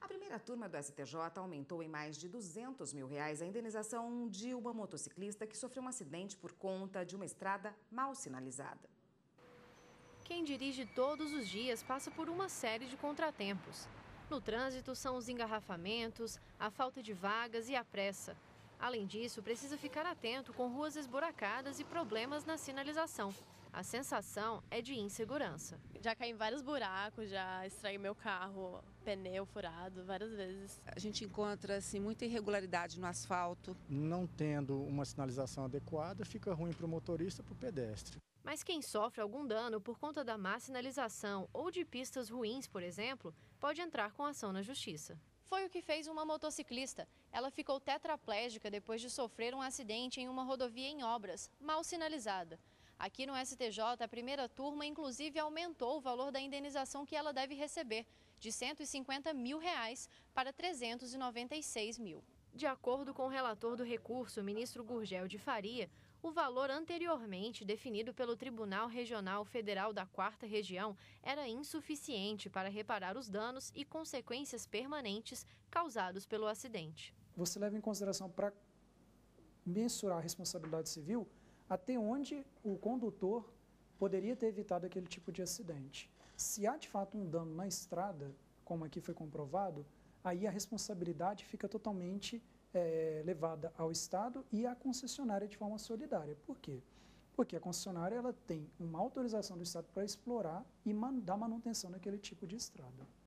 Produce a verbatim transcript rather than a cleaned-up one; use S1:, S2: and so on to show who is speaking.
S1: primeira turma do S T J aumentou em mais de duzentos mil reais a indenização de uma motociclista que sofreu um acidente por conta de uma estrada mal sinalizada.
S2: Quem dirige todos os dias passa por uma série de contratempos. No trânsito são os engarrafamentos, a falta de vagas e a pressa. Além disso, precisa ficar atento com ruas esburacadas e problemas na sinalização. A sensação é de insegurança.
S3: Já caí em vários buracos, já estraguei meu carro, pneu furado várias vezes.
S4: A gente encontra assim, muita irregularidade no asfalto.
S5: Não tendo uma sinalização adequada, fica ruim para o motorista e para o pedestre.
S2: Mas quem sofre algum dano por conta da má sinalização ou de pistas ruins, por exemplo, pode entrar com ação na justiça. Foi o que fez uma motociclista. Ela ficou tetraplégica depois de sofrer um acidente em uma rodovia em obras, mal sinalizada. Aqui no S T J, a primeira turma, inclusive, aumentou o valor da indenização que ela deve receber, de cento e cinquenta mil reais para trezentos e noventa e seis mil. De acordo com o relator do recurso, o ministro Gurgel de Faria, o valor anteriormente definido pelo Tribunal Regional Federal da Quarta Região era insuficiente para reparar os danos e consequências permanentes causados pelo acidente.
S6: Você leva em consideração para mensurar a responsabilidade civil até onde o condutor poderia ter evitado aquele tipo de acidente. Se há de fato um dano na estrada, como aqui foi comprovado, aí a responsabilidade fica totalmente é, levada ao Estado e à concessionária de forma solidária. Por quê? Porque a concessionária ela tem uma autorização do Estado para explorar e man- dar manutenção naquele tipo de estrada.